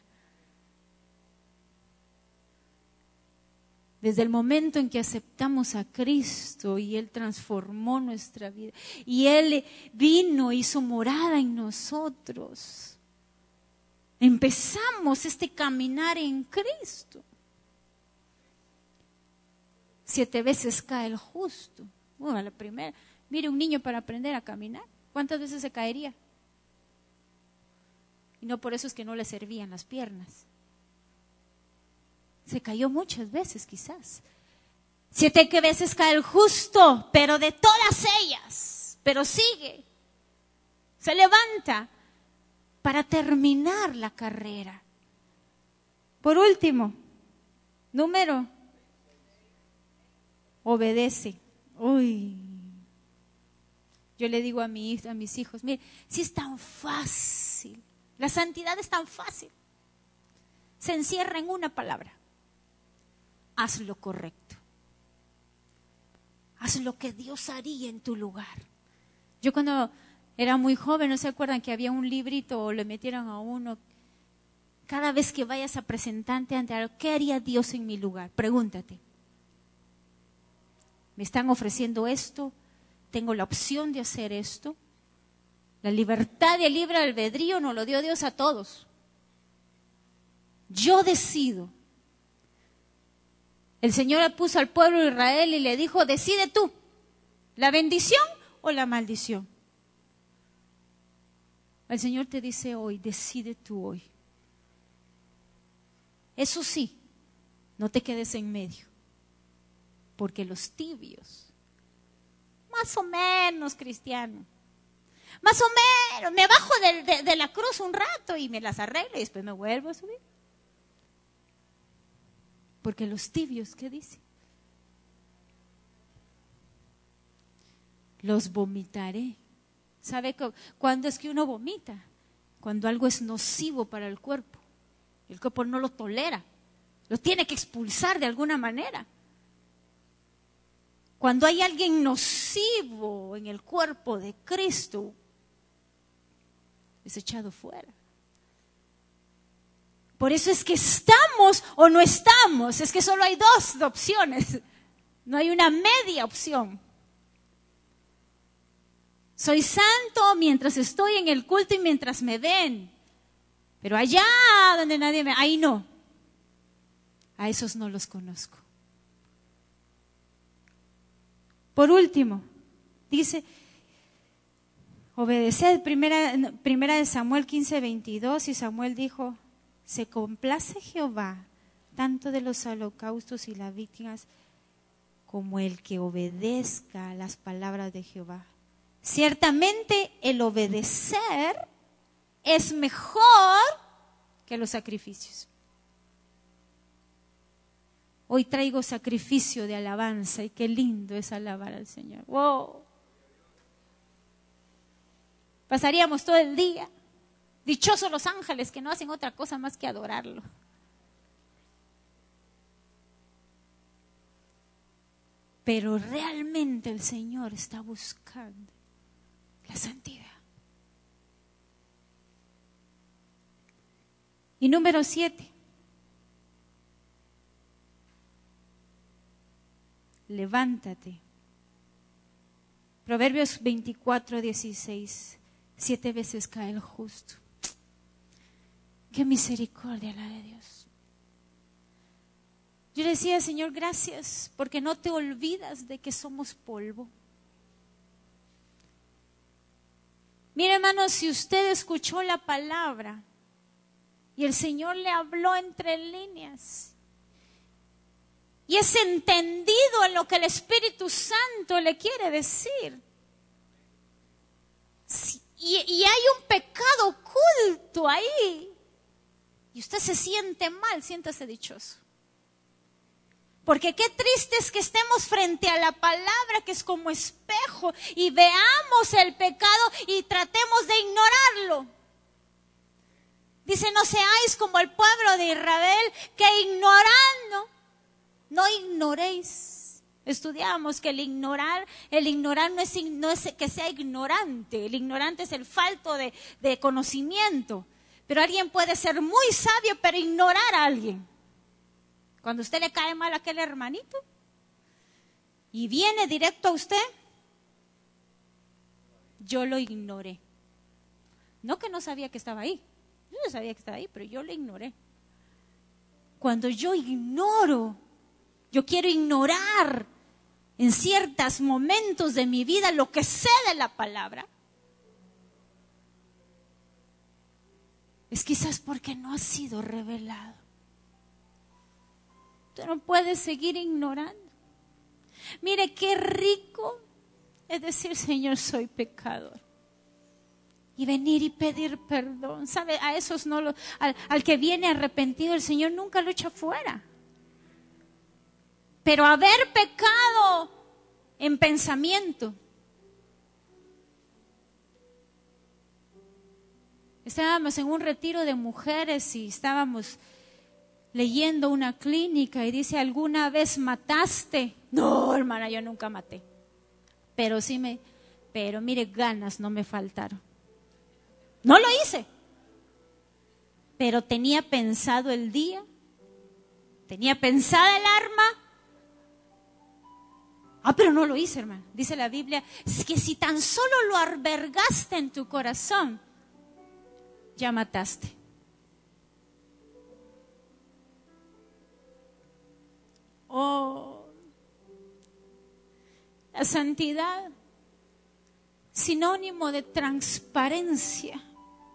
Desde el momento en que aceptamos a Cristo y Él transformó nuestra vida y Él vino, hizo morada en nosotros, empezamos este caminar en Cristo. 7 veces cae el justo. Bueno, la primera, mire, un niño para aprender a caminar, ¿cuántas veces se caería? Y no por eso es que no le servían las piernas. Se cayó muchas veces quizás. 7 veces cae el justo, pero de todas ellas, pero sigue, se levanta para terminar la carrera. Por último, número, obedece. Uy, yo le digo a mis hijos, mire, si es tan fácil, la santidad es tan fácil, se encierra en una palabra. Haz lo correcto. Haz lo que Dios haría en tu lugar. Yo cuando era muy joven, ¿no se acuerdan que había un librito o le metieron a uno? Cada vez que vayas a presentarte ante algo, ¿qué haría Dios en mi lugar? Pregúntate. ¿Me están ofreciendo esto? ¿Tengo la opción de hacer esto? La libertad y el libre albedrío nos lo dio Dios a todos. Yo decido. El Señor le puso al pueblo de Israel y le dijo, decide tú, la bendición o la maldición. El Señor te dice hoy, decide tú hoy. Eso sí, no te quedes en medio, porque los tibios, más o menos cristianos, más o menos, me bajo de la cruz un rato y me las arreglo y después me vuelvo a subir. Porque los tibios, ¿qué dice? Los vomitaré. ¿Sabe cuándo es que uno vomita? Cuando algo es nocivo para el cuerpo. El cuerpo no lo tolera. Lo tiene que expulsar de alguna manera. Cuando hay alguien nocivo en el cuerpo de Cristo, es echado fuera. Por eso es que estamos o no estamos, es que solo hay 2 opciones. No hay una media opción. Soy santo mientras estoy en el culto y mientras me ven. Pero allá donde nadie me... ahí no. A esos no los conozco. Por último, dice, obedeced, primera de Samuel 15:22, y Samuel dijo, se complace Jehová tanto de los holocaustos y las víctimas como el que obedezca a las palabras de Jehová. Ciertamente el obedecer es mejor que los sacrificios. Hoy traigo sacrificio de alabanza y qué lindo es alabar al Señor. ¡Wow! Pasaríamos todo el día. Dichosos los ángeles que no hacen otra cosa más que adorarlo. Pero realmente el Señor está buscando la santidad. Y número 7. Levántate. Proverbios 24:16. 7 veces cae el justo. Qué misericordia la de Dios. Yo le decía, Señor, gracias, porque no te olvidas de que somos polvo. Mire, hermanos, si usted escuchó la palabra y el Señor le habló entre líneas y es entendido en lo que el Espíritu Santo le quiere decir, y hay un pecado oculto ahí, y usted se siente mal, siéntase dichoso. Porque qué triste es que estemos frente a la palabra que es como espejo y veamos el pecado y tratemos de ignorarlo. Dice, no seáis como el pueblo de Israel que ignorando, no ignoréis. Estudiamos que el ignorar no es que sea ignorante, el ignorante es el falto de conocimiento. Pero alguien puede ser muy sabio pero ignorar a alguien. Cuando a usted le cae mal a aquel hermanito y viene directo a usted, yo lo ignoré. No que no sabía que estaba ahí, yo no sabía que estaba ahí, pero yo lo ignoré. Cuando yo ignoro, yo quiero ignorar en ciertos momentos de mi vida lo que sé de la palabra, es quizás porque no ha sido revelado. Usted no puede seguir ignorando. Mire qué rico es decir, Señor, soy pecador. Y venir y pedir perdón. ¿Sabe? A esos no lo, al que viene arrepentido, el Señor nunca lo echa fuera. Pero haber pecado en pensamiento. Estábamos en un retiro de mujeres y estábamos leyendo una clínica y dice, ¿alguna vez mataste? No, hermana, yo nunca maté. Pero mire, ganas no me faltaron. No lo hice. Pero tenía pensado el día, tenía pensada el arma. Pero no lo hice, hermano. Dice la Biblia, es que si tan solo lo albergaste en tu corazón, ya mataste. La santidad, sinónimo de transparencia,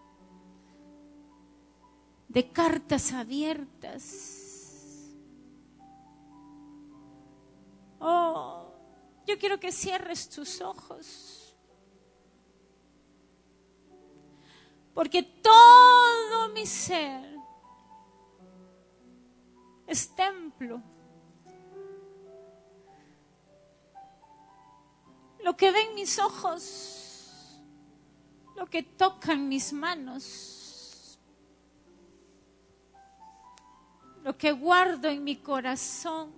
de cartas abiertas. Yo quiero que cierres tus ojos, porque todo mi ser es templo. Lo que ven mis ojos, lo que tocan mis manos, lo que guardo en mi corazón,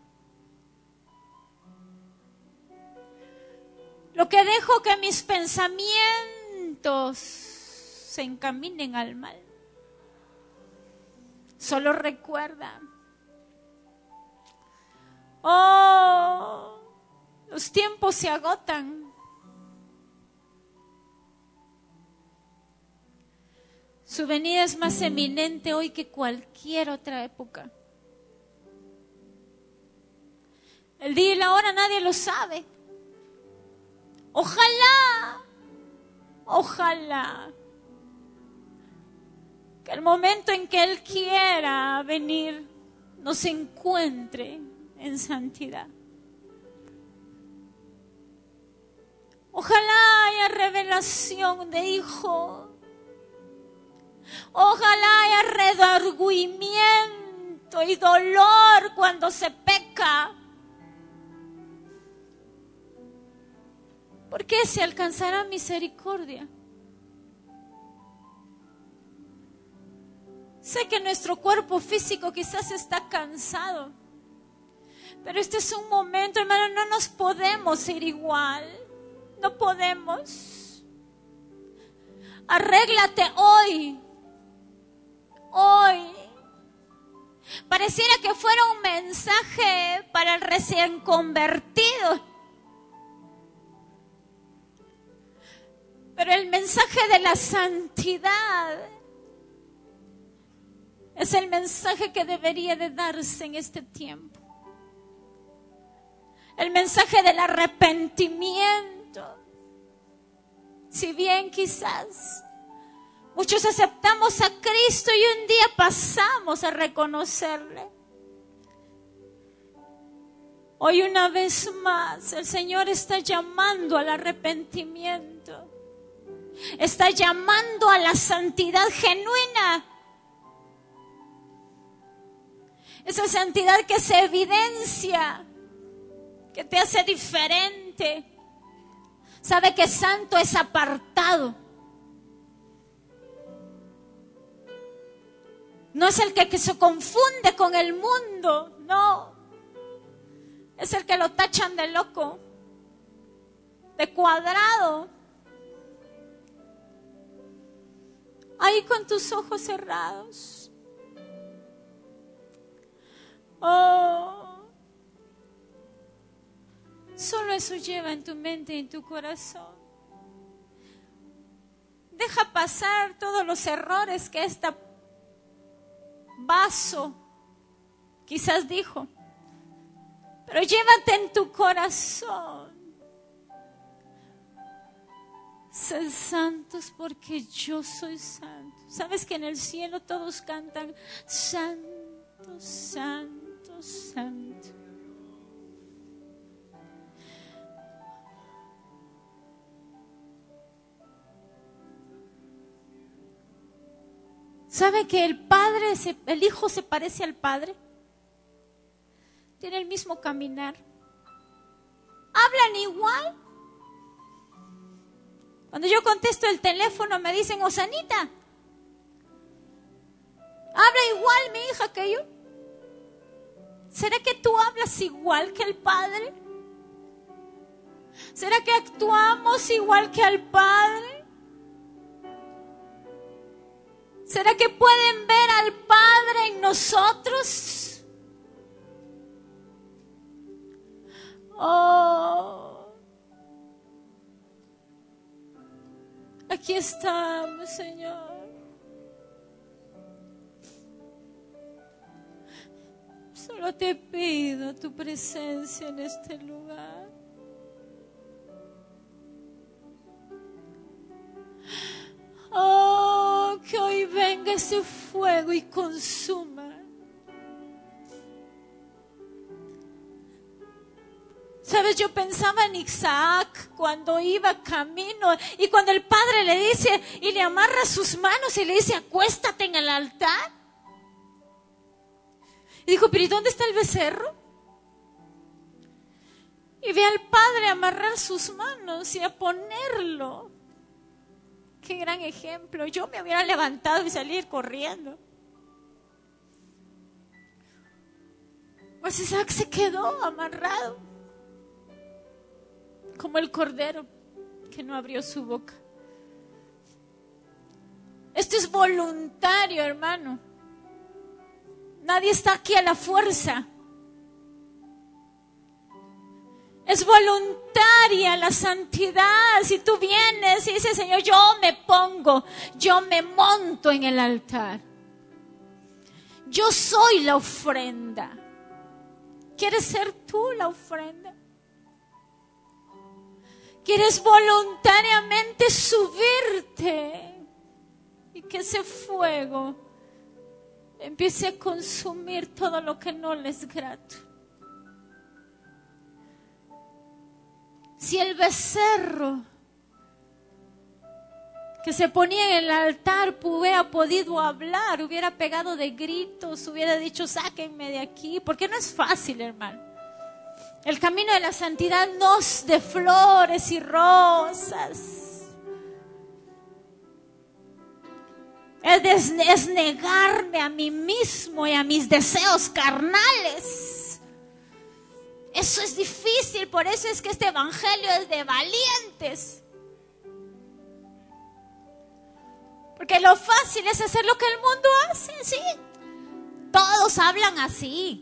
lo que dejo que mis pensamientos se encaminen al mal. Solo recuerda, Oh, los tiempos se agotan. Su venida es más eminente hoy que cualquier otra época. El día y la hora nadie lo sabe. Ojalá que el momento en que Él quiera venir nos encuentre en santidad. Ojalá haya revelación de Hijo. Ojalá haya redargüimiento y dolor cuando se peca. ¿Por qué se alcanzará misericordia? Sé que nuestro cuerpo físico quizás está cansado, pero este es un momento, hermano, no nos podemos ir igual. No podemos. Arréglate hoy. Hoy. Pareciera que fuera un mensaje para el recién convertido. Pero el mensaje de la santidad es el mensaje que debería de darse en este tiempo. El mensaje del arrepentimiento. Si bien quizás muchos aceptamos a Cristo y un día pasamos a reconocerle, hoy una vez más el Señor está llamando al arrepentimiento. Está llamando a la santidad genuina. Esa santidad que se evidencia, que te hace diferente. Sabe que santo es apartado. No es el que se confunde con el mundo, no. Es el que lo tachan de loco, de cuadrado. Ahí con tus ojos cerrados. Oh, solo eso lleva en tu mente y en tu corazón. Deja pasar todos los errores que este vaso quizás dijo, pero llévate en tu corazón. Sed santos porque yo soy santo. ¿Sabes que en el cielo todos cantan santo, santo, santo? ¿Sabe que el Hijo se parece al Padre? Tiene el mismo caminar. Hablan igual. Cuando yo contesto el teléfono me dicen, Osanita, habla igual mi hija que yo. ¿Será que tú hablas igual que el Padre? ¿Será que actuamos igual que al Padre? ¿Será que pueden ver al Padre en nosotros? Oh, aquí estamos, Señor. Solo te pido tu presencia en este lugar. Oh, que hoy venga ese fuego y consuma. ¿Sabes? Yo pensaba en Isaac cuando iba camino y cuando el padre le dice y le amarra sus manos y le dice, acuéstate en el altar. Y dijo, pero ¿y dónde está el becerro? Y ve al padre amarrar sus manos y a ponerlo. Qué gran ejemplo. Yo me hubiera levantado y salir corriendo. Pues Isaac se quedó amarrado, como el cordero que no abrió su boca. Esto es voluntario, hermano. Nadie está aquí a la fuerza. Es voluntaria la santidad. Si tú vienes y dices, Señor, yo me monto en el altar. Yo soy la ofrenda. ¿Quieres ser tú la ofrenda? ¿Quieres voluntariamente subirte y que ese fuego empiece a consumir todo lo que no le es grato? Si el becerro que se ponía en el altar hubiera podido hablar, hubiera pegado de gritos, hubiera dicho, sáquenme de aquí, porque no es fácil, hermano. El camino de la santidad no es de flores y rosas. Es negarme a mí mismo y a mis deseos carnales. Eso es difícil, por eso es que este evangelio es de valientes. Porque lo fácil es hacer lo que el mundo hace, sí. Todos hablan así.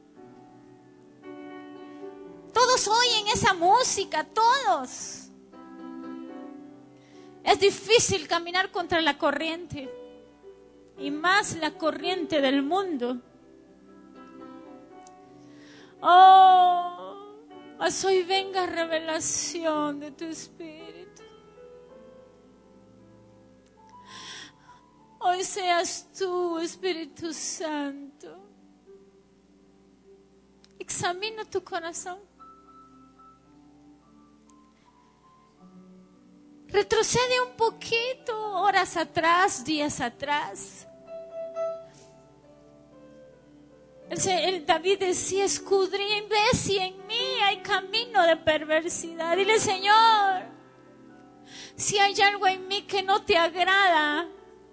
Todos oyen esa música, todos. Es difícil caminar contra la corriente. Y más la corriente del mundo. Oh, mas hoy venga revelación de tu Espíritu. Hoy seas tú, Espíritu Santo. Examina tu corazón. Retrocede un poquito, horas atrás, días atrás. El David decía, escudriña y ve si en mí hay camino de perversidad. Dile, Señor, si hay algo en mí que no te agrada,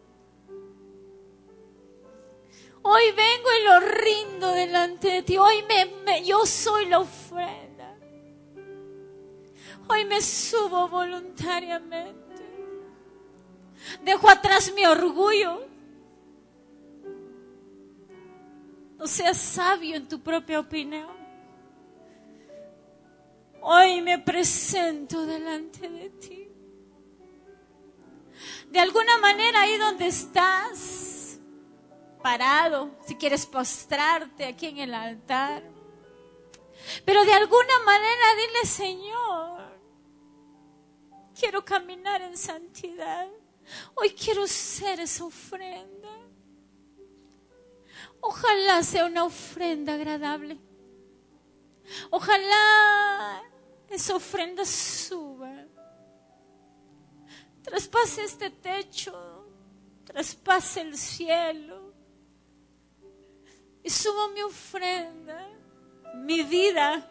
hoy vengo y lo rindo delante de ti. Hoy yo soy la ofrenda. Hoy me subo voluntariamente. Dejo atrás mi orgullo. No seas sabio en tu propia opinión. Hoy me presento delante de ti. De alguna manera, ahí donde estás, parado, si quieres postrarte aquí en el altar. Pero de alguna manera dile, Señor, quiero caminar en santidad. Hoy quiero ser esa ofrenda. Ojalá sea una ofrenda agradable. Ojalá esa ofrenda suba. Traspase este techo. Traspase el cielo. Y suba mi ofrenda. Mi vida.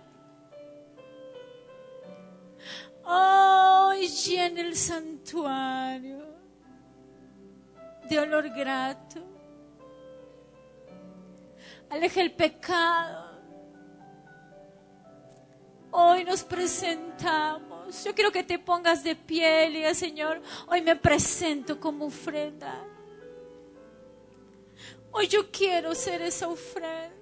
Oh, y llene el santuario de olor grato. Aleja el pecado. Hoy nos presentamos. Yo quiero que te pongas de pie y digas, Señor, hoy me presento como ofrenda. Hoy yo quiero ser esa ofrenda.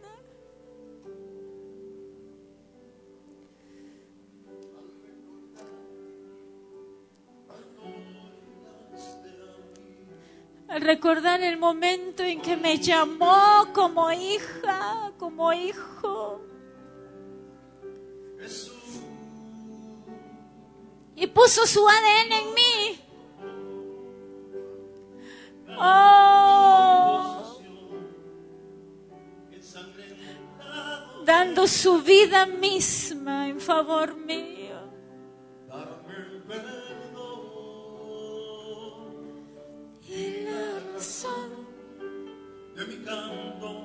Al recordar el momento en que me llamó como hija, como hijo, y puso su ADN en mí. Oh, dando su vida misma en favor mío. Y la razón de mi canto.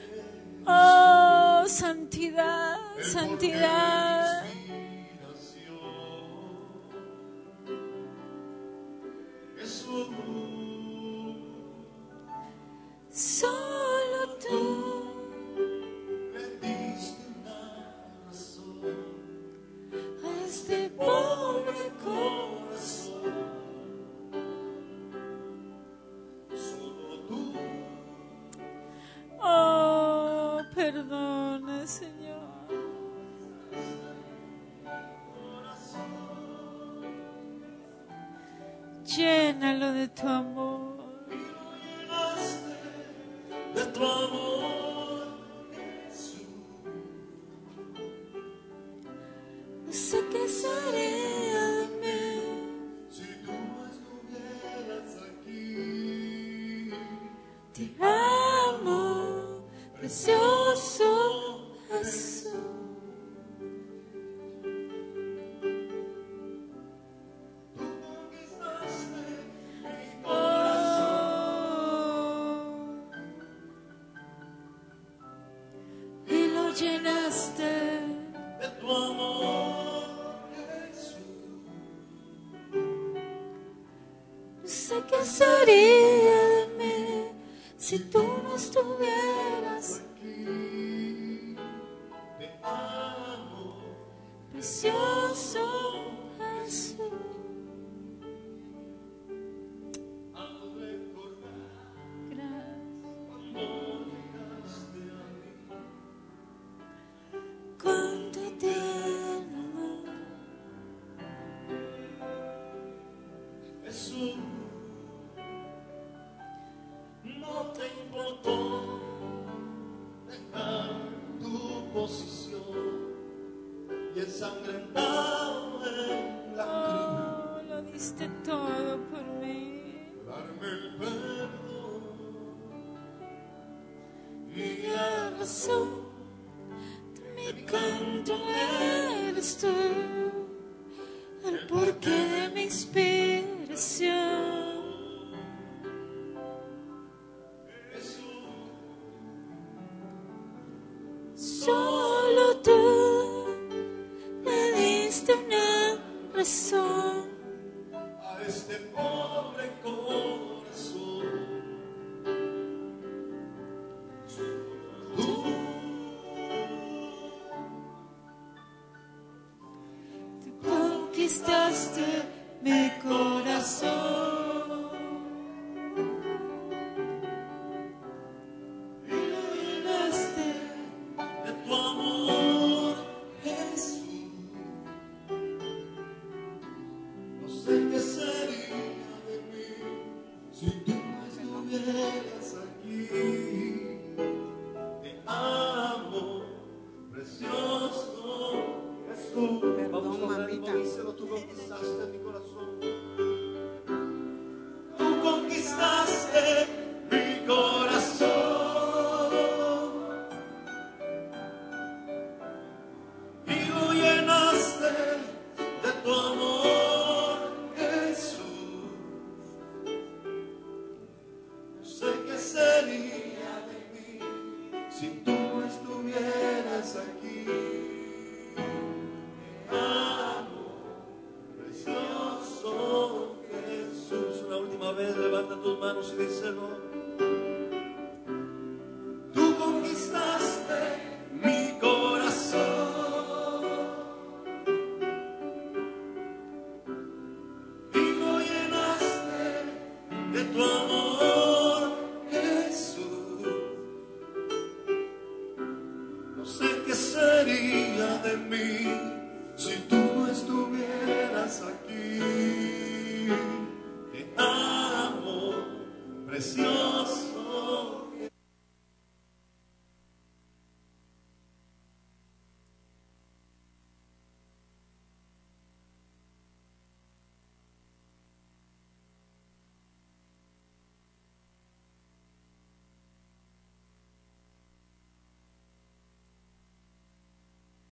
Oh, santidad, santidad. Solo tú le diste una razón a este pobre corazón. Solo tú. Oh, perdona, Señor. llénalo de tu amor. De tu amor, Jesús. No sé qué sería de mí Si tú no estuvieras aquí. te amo, precioso Jesús. Tú conquistaste mi Oh, y lo llenaste. de tu amor, Jesús. No sé qué sería de mí si tú no estuvieras Aquí te amo. precioso Jesús. Al recordar Gracias. cuando llegaste a mí. Cuánto te amo. Jesús, no te importó dejar tu posición y ensangrentado en la Oh, lo diste todo por mí. cruz, darme el perdón Y la razón de mi canto eres tú, el porqué de mi inspiración. Solo tú me diste una razón. a este pobre corazón. Tú Tú conquistaste mi corazón y lo llenaste. de tu amor, Jesús. No sé qué sería de mí si tú no estuvieras aquí. Te amo, precioso Jesús. Vamos a verlo, díselo, tú conquistaste mi corazón. Tú conquistaste mi corazón. Y lo llenaste de tu amor, Jesús. No sé qué sería de mí si tú no estuvieras aquí. Te amo, precioso Jesús. Una última vez, levanta tus manos y díselo. Tú conquistaste mi corazón y lo llenaste de tu amor, Jesús. No sé qué sería de mí si tú no estuvieras aquí.